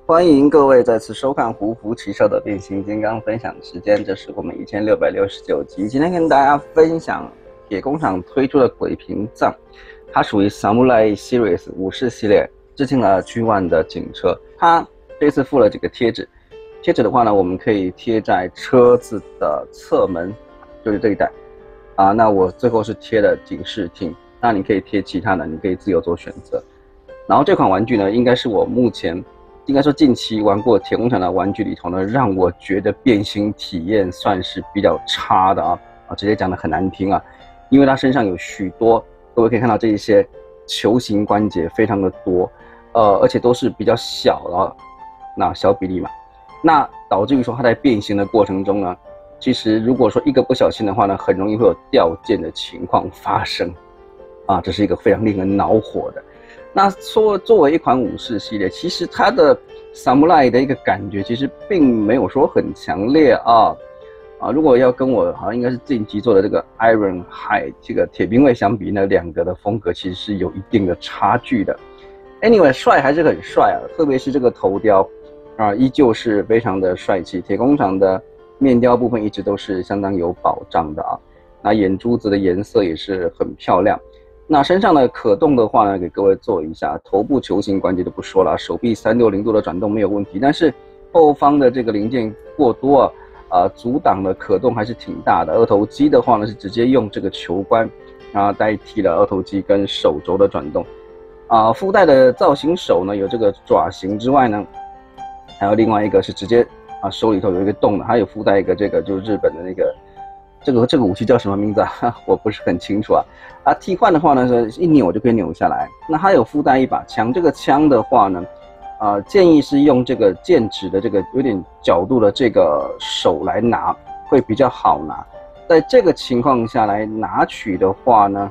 欢迎各位再次收看胡服骑射的变形金刚分享时间，这是我们1669集。今天跟大家分享铁工厂推出的鬼屏杖，它属于 Samurai Series 武士系列，致敬了 G1 的警车。它这次附了几个贴纸，贴纸的话呢，我们可以贴在车子的侧门，就是这一带啊。那我最后是贴了警示厅，那你可以贴其他的，你可以自由做选择。然后这款玩具呢，应该是我目前应该说近期玩过铁工厂的玩具里头呢，让我觉得变形体验算是比较差的啊，直接讲的很难听啊，因为它身上有许多，各位可以看到这一些球形关节非常的多，而且都是比较小的，那小比例嘛，那导致于说它在变形的过程中呢，其实如果说一个不小心的话呢，很容易会有掉件的情况发生，啊，这是一个非常令人恼火的。那作为一款武士系列，其实它的 Samurai 的一个感觉其实并没有说很强烈啊。如果要跟我好像应该是近期做的这个 Ironhide 这个铁兵卫相比呢，两个的风格其实是有一定的差距的。Anyway， 帅还是很帅啊，特别是这个头雕啊，依旧是非常的帅气。铁工厂的面雕部分一直都是相当有保障的啊。那眼珠子的颜色也是很漂亮。那身上的可动的话呢，给各位做一下，头部球形关节就不说了，手臂360度的转动没有问题，但是后方的这个零件过多阻挡的可动还是挺大的。二头肌的话呢，是直接用这个球关代替了二头肌跟手肘的转动。附带的造型手呢，有这个爪形之外呢，还有另外一个是直接手里头有一个洞的，还有附带一个这个就是日本的那个。这个武器叫什么名字啊？我不是很清楚啊。替换的话呢，是一扭就可以扭下来。那它有附带一把枪，这个枪的话呢，建议是用这个剑指的这个有点角度的这个手来拿，会比较好拿。在这个情况下来拿取的话呢，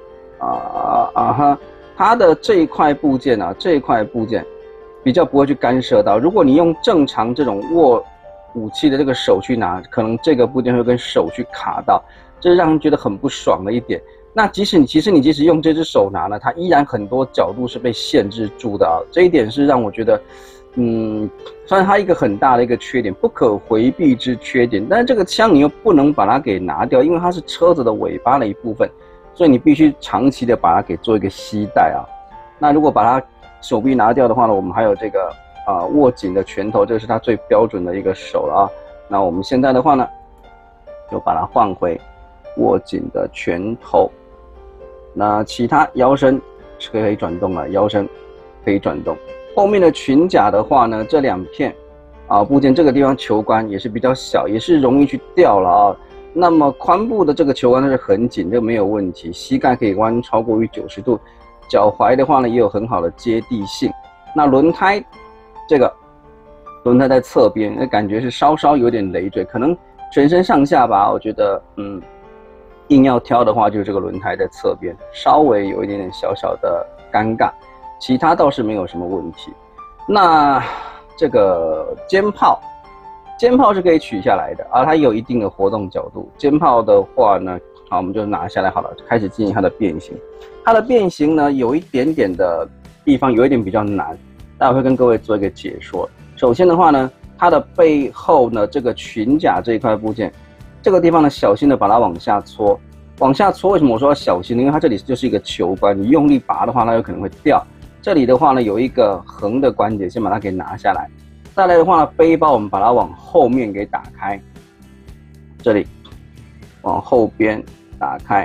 它的这一块部件比较不会去干涉到。如果你用正常这种握武器的这个手去拿，可能这个部件会跟手去卡到，这是让人觉得很不爽的一点。那其实你即使用这只手拿呢，它依然很多角度是被限制住的啊。这一点是让我觉得，算是它一个很大的一个缺点，不可回避之缺点。但是这个枪你又不能把它给拿掉，因为它是车子的尾巴的一部分，所以你必须长期的把它给做一个携带啊。那如果把它手臂拿掉的话呢，我们还有这个。握紧的拳头，这是它最标准的一个手了啊。那我们现在的话呢，就把它换回握紧的拳头。那其他腰身是可以转动了，腰身可以转动。后面的裙甲的话呢，这两片部件这个地方球关也是比较小，也是容易去掉了啊。那么髋部的这个球关它是很紧，这个没有问题，膝盖可以弯超过于90度，脚踝的话呢也有很好的接地性。那轮胎。这个轮胎在侧边，那感觉是稍稍有点累赘，可能全身上下吧，我觉得硬要挑的话，就是这个轮胎在侧边稍微有一点点小小的尴尬，其他倒是没有什么问题。那这个肩炮是可以取下来的它有一定的活动角度。肩炮的话呢，好，我们就拿下来好了，开始进行它的变形。它的变形呢，有一点点的地方有一点比较难。待会会跟各位做一个解说。首先的话呢，它的背后呢，这个裙甲这一块部件，这个地方呢，小心的把它往下搓，往下搓。为什么我说要小心呢？因为它这里就是一个球关，你用力拔的话，它有可能会掉。这里的话呢，有一个横的关节，先把它给拿下来。再来的话呢，背包我们把它往后面给打开，这里往后边打开，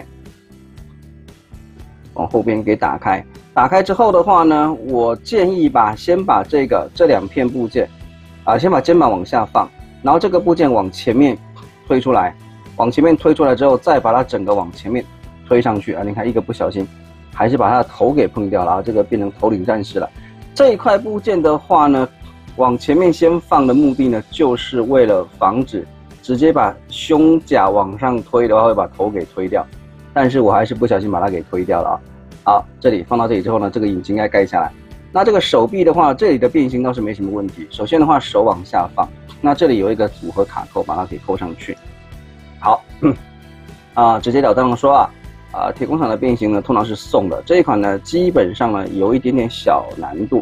往后边给打开。打开之后的话呢，我建议先把这两片部件，先把肩膀往下放，然后这个部件往前面推出来，往前面推出来之后，再把它整个往前面推上去你看一个不小心，还是把它的头给碰掉了这个变成头领战士了。这一块部件的话呢，往前面先放的目的呢，就是为了防止直接把胸甲往上推的话，会把头给推掉。但是我还是不小心把它给推掉了好，这里放到这里之后呢，这个引擎盖盖下来。那这个手臂的话，这里的变形倒是没什么问题。首先的话，手往下放，那这里有一个组合卡扣，把它给扣上去。好，直截了当的说铁工厂的变形呢，通常是送的。这一款呢，基本上呢有一点点小难度。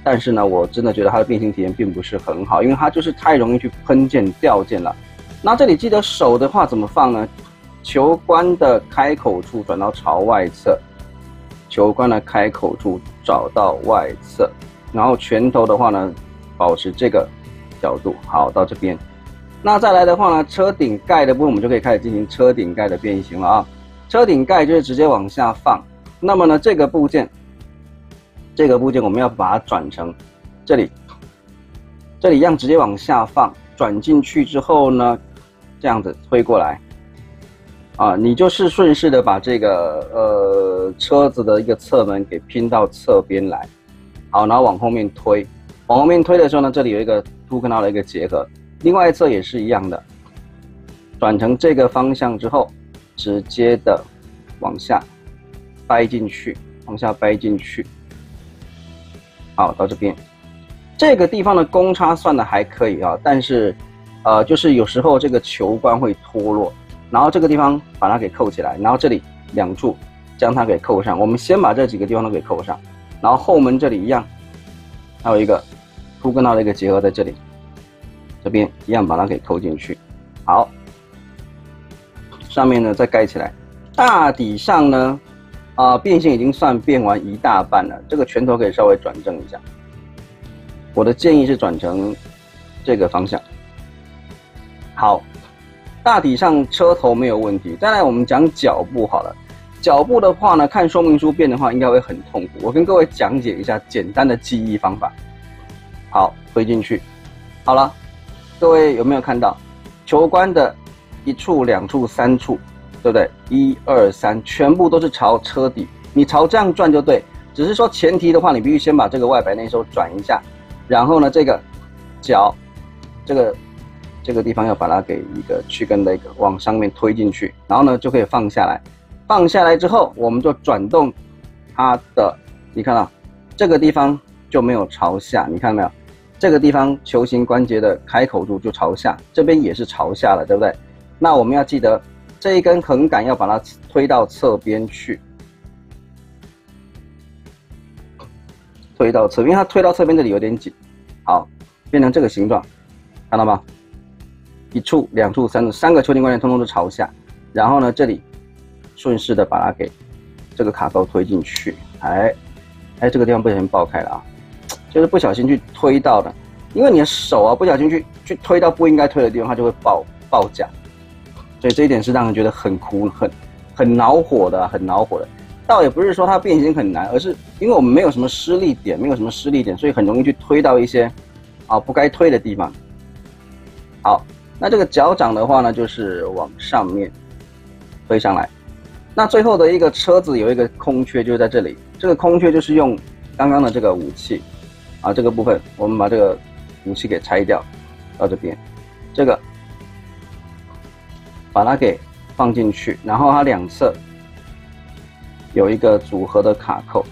但是呢，我真的觉得它的变形体验并不是很好，因为它就是太容易去喷溅掉溅了。那这里记得手的话怎么放呢？球关的开口处转到朝外侧，球关的开口处找到外侧，然后拳头的话呢，保持这个角度。好，到这边。那再来的话呢，车顶盖的部分我们就可以开始进行车顶盖的变形了啊。车顶盖就是直接往下放。那么呢，这个部件我们要把它转成这里一样直接往下放，转进去之后呢，这样子推过来。啊，你就是顺势的把这个车子的一个侧门给拼到侧边来，好，然后往后面推，往后面推的时候呢，这里有一个凸跟凹的一个结合，另外一侧也是一样的，转成这个方向之后，直接的往下掰进去，往下掰进去，好，到这边，这个地方的公差算的还可以啊，但是就是有时候这个球关会脱落。然后这个地方把它给扣起来，然后这里2处将它给扣上。我们先把这几个地方都给扣上，然后后门这里一样，还有一个凸跟凹的一个结合在这里，这边一样把它给扣进去。好，上面呢再盖起来。大体上呢，变形已经算变完一大半了。这个拳头可以稍微转正一下，我的建议是转成这个方向。好。大体上车头没有问题，再来我们讲脚部好了。脚部的话呢，看说明书变的话应该会很痛苦。我跟各位讲解一下简单的记忆方法。好，推进去。好了，各位有没有看到球关的1处、2处、3处，对不对？1、2、3，全部都是朝车底，你朝这样转就对。只是说前提的话，你必须先把这个外摆内收转一下，然后呢，这个脚，这个地方要把它给一个去跟的一个往上面推进去，然后呢就可以放下来。放下来之后，我们就转动它的，你看到这个地方就没有朝下，你看到没有？这个地方球形关节的开口处就朝下，这边也是朝下了，对不对？那我们要记得这一根横杆要把它推到侧边去，推到侧边，因为它推到侧边这里有点紧，好，变成这个形状，看到吗？1处、2处、3个球形关节通通都朝下，然后呢，这里顺势的把它给这个卡钩推进去，这个地方不小心爆开了啊，就是不小心去推到的，因为你的手啊不小心去推到不应该推的地方，它就会爆夹，所以这一点是让人觉得很苦、很恼火的，很恼火的。倒也不是说它变形很难，而是因为我们没有什么施力点，所以很容易去推到一些不该推的地方。好。那这个脚掌的话呢，就是往上面推上来。那最后的一个车子有一个空缺，就是在这里。这个空缺就是用刚刚的这个武器这个部分，我们把这个武器给拆掉，到这边，这个把它给放进去，然后它2侧有一个组合的卡扣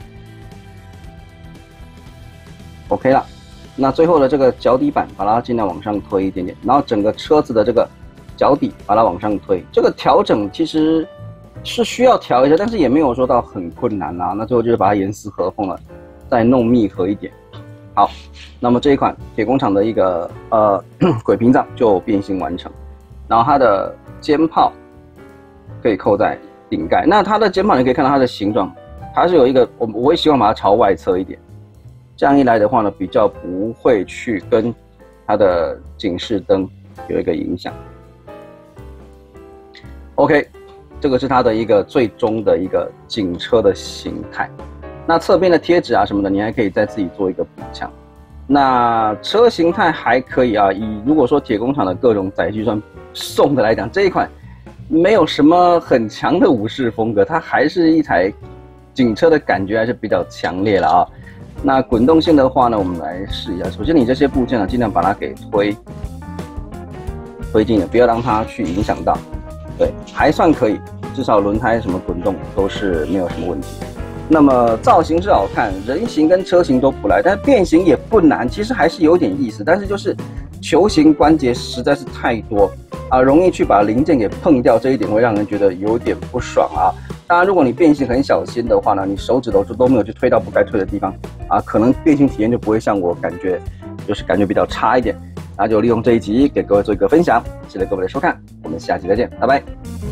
，OK 了。那最后的这个脚底板，把它尽量往上推一点点，然后整个车子的这个脚底把它往上推。这个调整其实是需要调一下，但是也没有说到很困难啊。那最后就是把它严丝合缝了，再弄密合一点。好，那么这一款铁工厂的一个鬼屏障就变形完成，然后它的肩炮可以扣在顶盖。那它的肩炮你可以看到它的形状，它是有一个我会希望把它朝外侧一点。这样一来的话呢，比较不会去跟它的警示灯有一个影响。OK， 这个是它的一个最终的一个警车的形态。那侧边的贴纸什么的，你还可以再自己做一个补强。那车形态还可以以如果说铁工厂的各种载具算送的来讲，这一款没有什么很强的武士风格，它还是一台警车的感觉还是比较强烈了那滚动性的话呢，我们来试一下。首先，你这些部件呢，尽量把它给推进的，不要让它去影响到。对，还算可以，至少轮胎什么滚动都是没有什么问题。那么造型是好看，人形跟车型都不赖，但是变形也不难，其实还是有点意思。但是就是球形关节实在是太多容易去把零件给碰掉，这一点会让人觉得有点不爽当然，如果你变形很小心的话呢，你手指头就都没有去推到不该推的地方， 啊，可能变形体验就不会像我感觉比较差一点。那就利用这一集给各位做一个分享，谢谢各位的收看，我们下期再见，拜拜。